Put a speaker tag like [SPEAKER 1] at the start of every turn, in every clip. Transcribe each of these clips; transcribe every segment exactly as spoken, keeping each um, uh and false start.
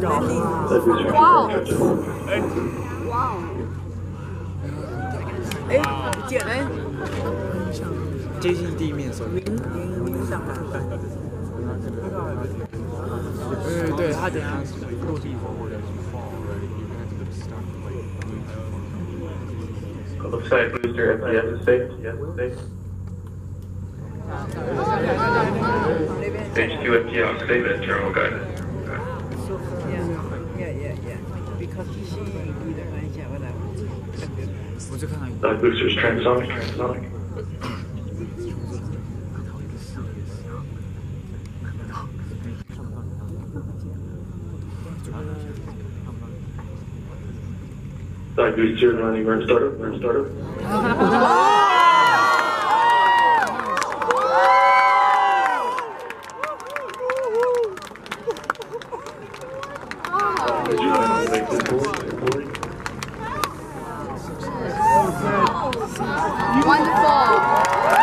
[SPEAKER 1] 哇哦！哇哦！哎，姐哎，
[SPEAKER 2] 接近地面的时候，
[SPEAKER 1] 明明明上来。
[SPEAKER 2] 对对对，他等下落地。
[SPEAKER 3] Left side booster, F P S is safe, yes, safe. Stage two F P S safe at terminal guidance.
[SPEAKER 1] Yeah, yeah, yeah, yeah. Because she either one is whatever.
[SPEAKER 2] 我就看到一个。
[SPEAKER 3] Side boosters transonic, transonic. Side boosters running, burn startup, burn startup.
[SPEAKER 1] Wonderful.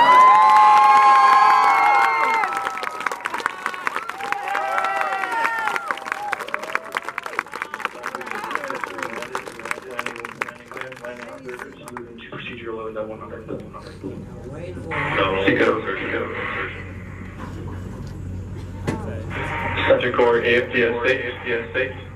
[SPEAKER 3] Procedure load at one hundred. No, seek out search, seek out search. Subject core A F P S safe, A F P S safe.